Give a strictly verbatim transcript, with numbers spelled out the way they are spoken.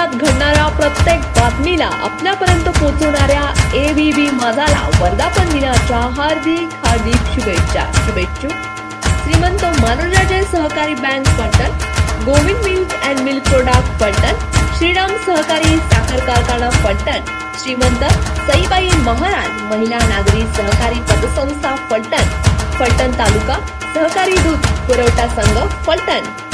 परिसरात घडणाऱ्या प्रत्येक बातमीला आपल्यापर्यंत पोहोचवणाऱ्या एबीपी माझाला वर्धापन दिनाच्या हार्दिक हार्दिक शुभेच्छा शुभेच्छुक श्रीमंत मानवराजे सहकारी bank Phaltan, Govind milk and milk product Phaltan, Shriram सहकारी साखर कारखाना पलटण, श्रीमंत सईबाई महाराज महिला नागरी सहकारी पतसंस्था पलटण, पलटण तालुका सहकारी दूध पुरवठा संघ पलटण।